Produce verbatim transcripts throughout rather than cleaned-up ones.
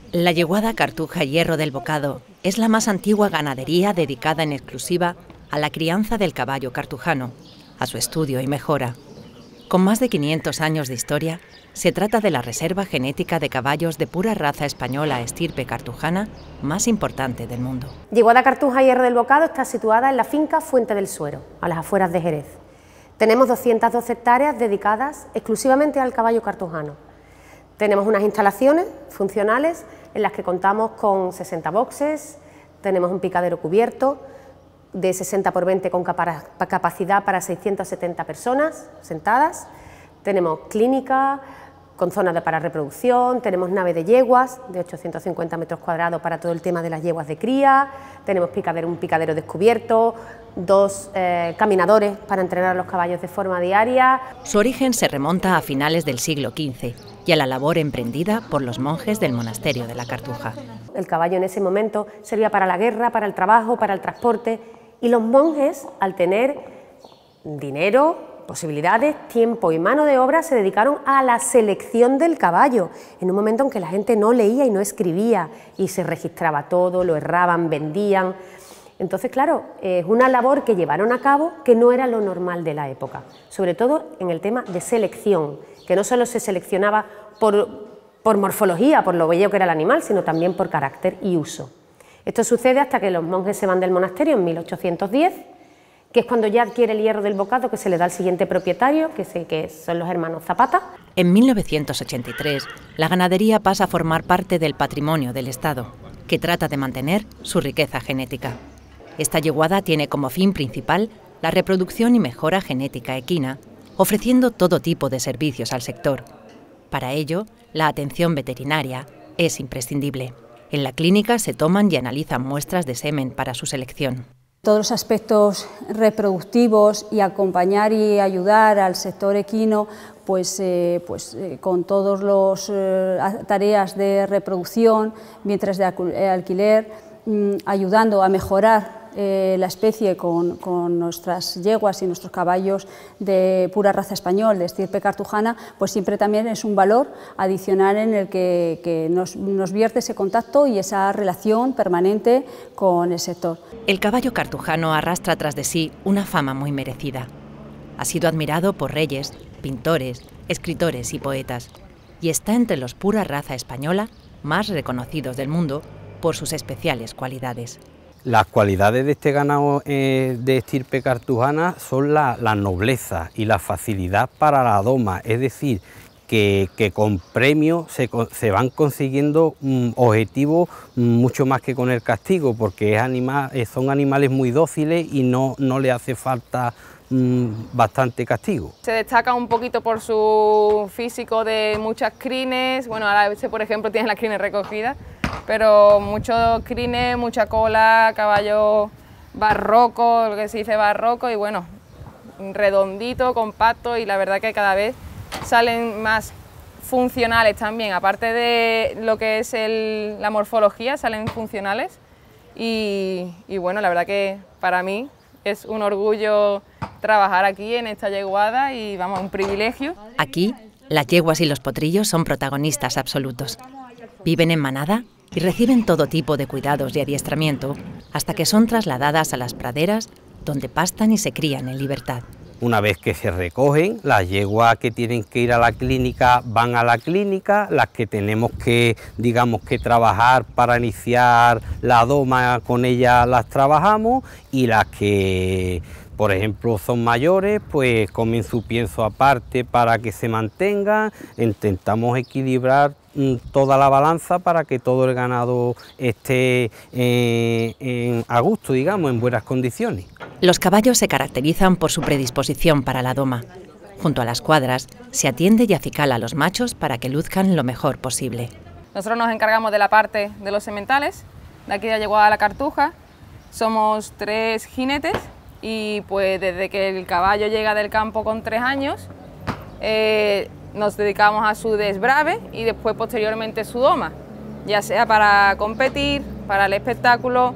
La yeguada Cartuja Hierro del Bocado es la más antigua ganadería dedicada en exclusiva a la crianza del caballo cartujano, a su estudio y mejora. Con más de quinientos años de historia, se trata de la reserva genética de caballos de pura raza española estirpe cartujana más importante del mundo. Yeguada Cartuja Hierro del Bocado está situada en la finca Fuente del Suero, a las afueras de Jerez. Tenemos doscientas doce hectáreas dedicadas exclusivamente al caballo cartujano. Tenemos unas instalaciones funcionales en las que contamos con sesenta boxes, tenemos un picadero cubierto de sesenta por veinte con capacidad para seiscientas setenta personas sentadas, tenemos clínica con zonas de para reproducción, tenemos nave de yeguas de ochocientos cincuenta metros cuadrados para todo el tema de las yeguas de cría, tenemos picadero, un picadero descubierto, dos eh, caminadores para entrenar a los caballos de forma diaria. Su origen se remonta a finales del siglo quince y a la labor emprendida por los monjes del monasterio de la Cartuja. El caballo en ese momento servía para la guerra, para el trabajo, para el transporte, y los monjes, al tener dinero, posibilidades, tiempo y mano de obra, se dedicaron a la selección del caballo, en un momento en que la gente no leía y no escribía, y se registraba todo, lo erraban, vendían. Entonces, claro, es una labor que llevaron a cabo que no era lo normal de la época, sobre todo en el tema de selección, que no solo se seleccionaba por, por morfología, por lo bello que era el animal, sino también por carácter y uso. Esto sucede hasta que los monjes se van del monasterio en mil ochocientos diez, que es cuando ya adquiere el Hierro del Bocado, que se le da al siguiente propietario, que, sé que son los hermanos Zapata. En mil novecientos ochenta y tres, la ganadería pasa a formar parte del patrimonio del Estado, que trata de mantener su riqueza genética. Esta yeguada tiene como fin principal la reproducción y mejora genética equina, ofreciendo todo tipo de servicios al sector. Para ello, la atención veterinaria es imprescindible. En la clínica se toman y analizan muestras de semen para su selección. Todos los aspectos reproductivos y acompañar y ayudar al sector equino pues, eh, pues, eh, con todas las eh, tareas de reproducción, vientres de alquiler, mmm, ayudando a mejorar eh, la especie con, con nuestras yeguas y nuestros caballos de pura raza español, de estirpe cartujana, pues siempre también es un valor adicional en el que, que nos, nos vierte ese contacto y esa relación permanente con el sector. El caballo cartujano arrastra tras de sí una fama muy merecida. Ha sido admirado por reyes, pintores, escritores y poetas, y está entre los pura raza española más reconocidos del mundo por sus especiales cualidades. Las cualidades de este ganado eh, de estirpe cartujana son la, la nobleza y la facilidad para la doma, es decir, que, que con premios se, se van consiguiendo um, objetivos mucho más que con el castigo, porque es anima, son animales muy dóciles y no, no le hace falta um, bastante castigo. Se destaca un poquito por su físico de muchas crines, bueno, ahora este por ejemplo tiene las crines recogidas, pero muchos crines, mucha cola, caballo barroco, lo que se dice barroco, y bueno, redondito, compacto, y la verdad que cada vez salen más funcionales también, aparte de lo que es el, la morfología, salen funcionales, y, y bueno, la verdad que para mí es un orgullo trabajar aquí en esta yeguada y vamos, un privilegio. Aquí, las yeguas y los potrillos son protagonistas absolutos. Viven en manada y reciben todo tipo de cuidados y adiestramiento hasta que son trasladadas a las praderas donde pastan y se crían en libertad. Una vez que se recogen, las yeguas que tienen que ir a la clínica van a la clínica, las que tenemos que, digamos, que trabajar para iniciar la doma, con ellas las trabajamos, y las que, por ejemplo, son mayores, pues comen su pienso aparte para que se mantengan. Intentamos equilibrar toda la balanza para que todo el ganado esté eh, en, a gusto, digamos, en buenas condiciones. Los caballos se caracterizan por su predisposición para la doma. Junto a las cuadras se atiende y acicala a los machos para que luzcan lo mejor posible. Nosotros nos encargamos de la parte de los sementales, de aquí de Yeguada a la Cartuja. Somos tres jinetes y pues desde que el caballo llega del campo con tres años, eh, nos dedicamos a su desbrave y después posteriormente su doma, ya sea para competir, para el espectáculo,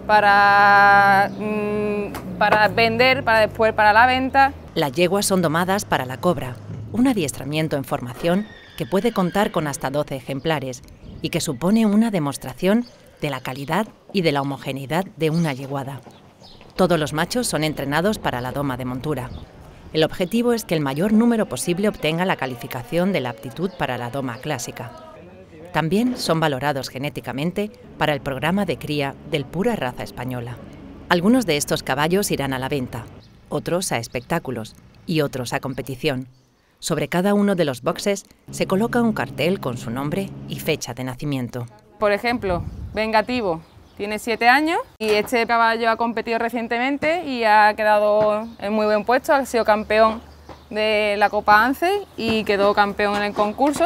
para, mmm, para vender, para después para la venta. Las yeguas son domadas para la cobra, un adiestramiento en formación que puede contar con hasta doce ejemplares y que supone una demostración de la calidad y de la homogeneidad de una yeguada. Todos los machos son entrenados para la doma de montura. El objetivo es que el mayor número posible obtenga la calificación de la aptitud para la doma clásica. También son valorados genéticamente para el programa de cría del Pura Raza Española. Algunos de estos caballos irán a la venta, otros a espectáculos y otros a competición. Sobre cada uno de los boxes se coloca un cartel con su nombre y fecha de nacimiento. Por ejemplo, Vengativo tiene siete años y este caballo ha competido recientemente y ha quedado en muy buen puesto, ha sido campeón de la Copa ANCE y quedó campeón en el concurso.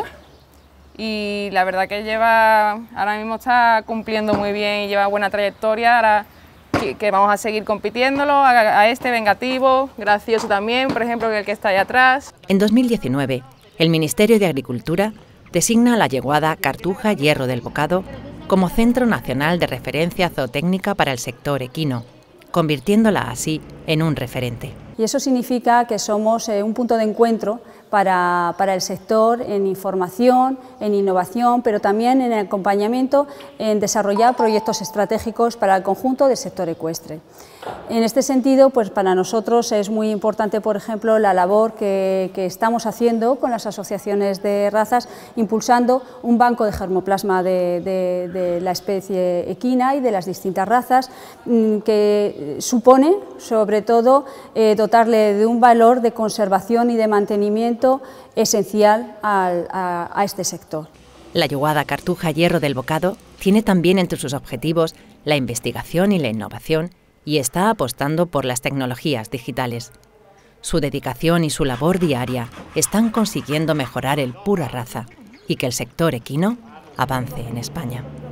Y la verdad que lleva, ahora mismo está cumpliendo muy bien y lleva buena trayectoria. Ahora que, que vamos a seguir compitiéndolo, a, a este Vengativo, Gracioso también, por ejemplo, que es el que está ahí atrás. En dos mil diecinueve, el Ministerio de Agricultura designa a la yeguada Cartuja Hierro del Bocado como Centro Nacional de Referencia Zootécnica para el sector equino, convirtiéndola así en un referente. Y eso significa que somos eh, un punto de encuentro para, para el sector en información, en innovación, pero también en el acompañamiento en desarrollar proyectos estratégicos para el conjunto del sector ecuestre. En este sentido, pues para nosotros es muy importante, por ejemplo, la labor que, que estamos haciendo con las asociaciones de razas, impulsando un banco de germoplasma de, de, de la especie equina y de las distintas razas, que supone, sobre todo, eh, dotarle de un valor de conservación y de mantenimiento esencial al, a, a este sector. La yeguada Cartuja Hierro del Bocado tiene también entre sus objetivos la investigación y la innovación y está apostando por las tecnologías digitales. Su dedicación y su labor diaria están consiguiendo mejorar el Pura Raza y que el sector equino avance en España.